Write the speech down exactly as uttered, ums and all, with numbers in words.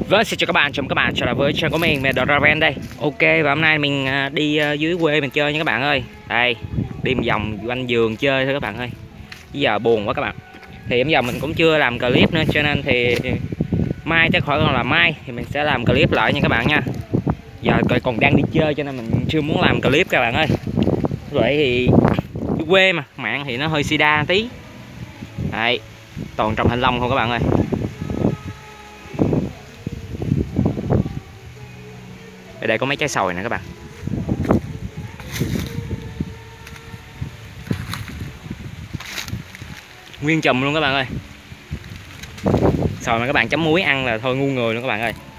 Vâng, xin chào các bạn, chào mừng các bạn trở lại với channel của mình, mình Draven đây. Ok, và hôm nay mình đi dưới quê mình chơi nha các bạn ơi. Đây, đi một vòng quanh vườn chơi thôi các bạn ơi. Bây giờ buồn quá các bạn. Thì bây giờ mình cũng chưa làm clip nữa, cho nên thì mai chắc khỏi còn là mai thì mình sẽ làm clip lại nha các bạn nha. Giờ còn đang đi chơi cho nên mình chưa muốn làm clip các bạn ơi. Vậy thì quê mà, mạng thì nó hơi sida tí. Đây, toàn trồng thanh long không các bạn ơi. Ở đây có mấy trái sồi nè các bạn. Nguyên chùm luôn các bạn ơi. Sồi mà các bạn chấm muối ăn là thôi ngu người luôn các bạn ơi.